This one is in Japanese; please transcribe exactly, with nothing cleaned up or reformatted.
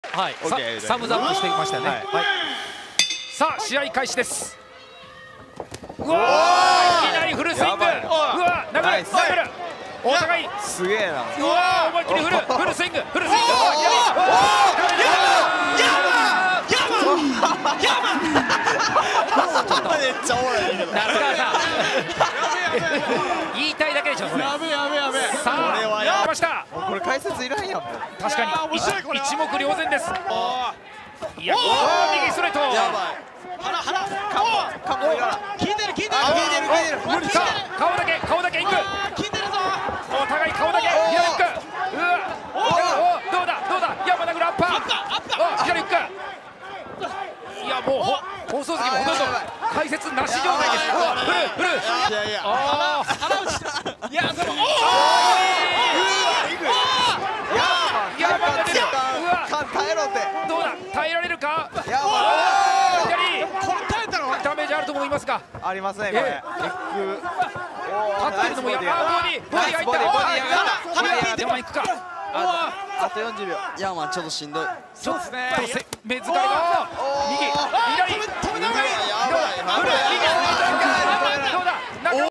はい、サムズアップしてきましたね。はい、さあ試合開始です。うわー、いきなりフルスイング。うわー、殴る殴る。お互いすげえな。 うわー、思いっきりフルフルスイングフルスイング。 めっちゃおもろいけど。 夏川さん言いたいだけでしょこれ。 やべやべやべ。 さあこれはやりました。 これ解説いらんやん。 確かに一目瞭然です。いや、右ストレート。 やばい。 腹腹カモカモや。 効いてる効いてる。 あ、聞いてる聞いてる。 無理か。顔だけ顔だけいく。 効いてるぞ。 お互い顔だけ左フック。うわおどうだどうだ。山田グラッパー。お左フック。いやもう放送席もほとんど解説なし状態です。フルフル。 いやいや。 ああ腹打ち。いやその。 山田出た。うわ耐えろって。 どうだ耐えられるか。 やばい。 左。 これ耐えたの。 ダメージあると思いますが。 ありますねこれ。 立ってるのもや。あボディボディ入った。 ボディボディいや山行くか。 あとよんじゅうびょう。 ヤーマンちょっとしんどい。 ちょっと珍しい